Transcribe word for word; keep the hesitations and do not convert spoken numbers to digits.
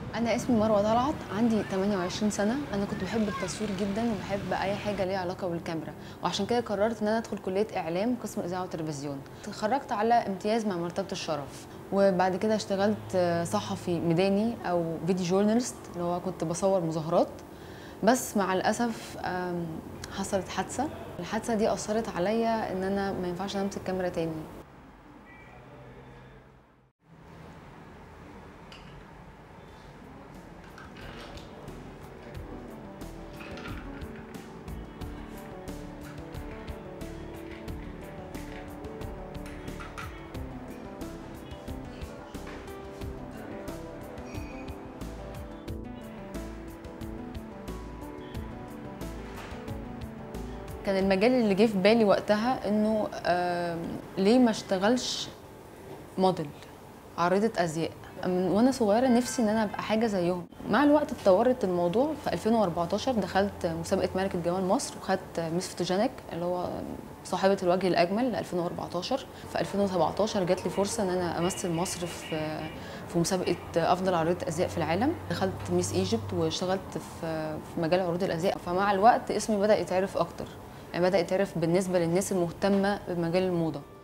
أنا اسمي مروة طلعت، عندي ثمانية وعشرين سنة. أنا كنت بحب التصوير جدا وبحب أي حاجة ليها علاقة بالكاميرا، وعشان كده قررت إن أنا أدخل كلية إعلام قسم إذاعة وتلفزيون. اتخرجت على امتياز مع مرتبة الشرف، وبعد كده اشتغلت صحفي ميداني أو فيديو جورنالست، اللي هو كنت بصور مظاهرات. بس مع الأسف حصلت حادثة. الحادثة دي أثرت عليا إن أنا ما ينفعش أمسك كاميرا تاني. كان المجال اللي جه في بالي وقتها انه آه ليه ما اشتغلش موديل، عارضة ازياء. من وانا صغيره نفسي ان انا ابقى حاجه زيهم. مع الوقت اتطورت الموضوع. في ألفين وأربعتاشر دخلت مسابقه ملكه جمال مصر وخدت ميس فوتوجينيك، اللي هو صاحبه الوجه الاجمل ل ألفين وأربعتاشر. في ألفين وسبعتاشر جات لي فرصه ان انا امثل مصر في في مسابقه افضل عارضه ازياء في العالم. دخلت ميس ايجيبت واشتغلت في في مجال عروض الازياء. فمع الوقت اسمي بدا يتعرف اكتر، يعني بدا يتعرف بالنسبه للناس المهتمه بمجال الموضه.